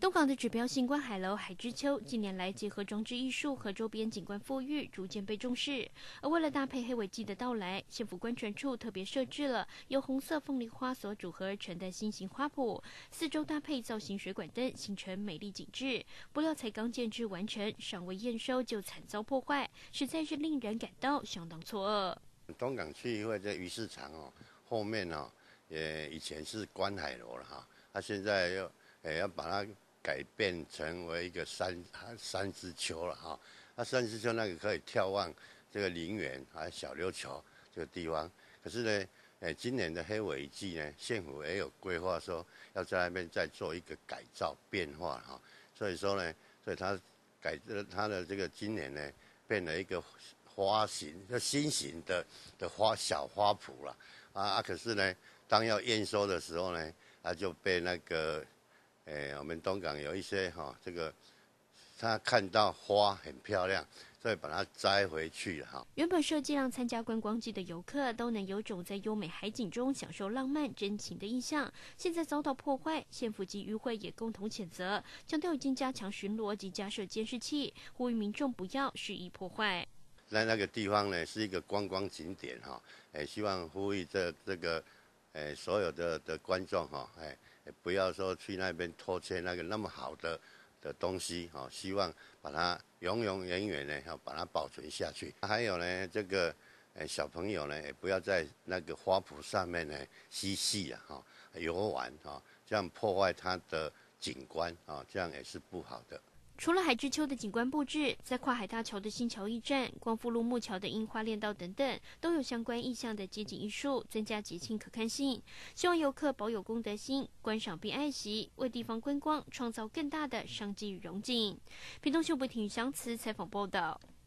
东港的指标性观海楼海之丘，近年来结合装置艺术和周边景观富裕，逐渐被重视。而为了搭配黑尾季的到来，县府观船处特别设置了由红色凤梨花所组合而成的新型花圃，四周搭配造型水管灯，形成美丽景致。不料才刚建制完成，尚未验收就惨遭破坏，实在是令人感到相当错愕。 东港区议会在鱼市场后面以前是观海楼了它现在要把它改变成为一个山之丘了那山之丘那个可以眺望这个林园小琉球这个地方。可是呢，今年的黑尾季呢，县府也有规划说要在那边再做一个改造变化所以说呢，它的这个今年呢变了一个花型，就新型的小花圃了可是呢，当要验收的时候呢，就被那个我们东港有一些这个他看到花很漂亮，所以把它摘回去了原本设计让参加观光季的游客都能有种在优美海景中享受浪漫真情的意象，现在遭到破坏，县府及渔会也共同谴责，强调已经加强巡逻及加设监视器，呼吁民众不要蓄意破坏。 那个地方呢是一个观光景点希望呼吁这个所有的观众不要说去那边偷窃那么好的东西希望把它永永远远呢把它保存下去。还有呢，这个小朋友呢也不要在那个花圃上面呢嬉戏游玩这样破坏它的景观这样也是不好的。 除了海之丘的景观布置，在跨海大桥的新桥驿站、光复路木桥的樱花练道等等，都有相关意象的街景艺术，增加节庆可看性。希望游客保有公德心，观赏并爱惜，为地方观光创造更大的商机与荣景。屏东县不停相慈采访报道。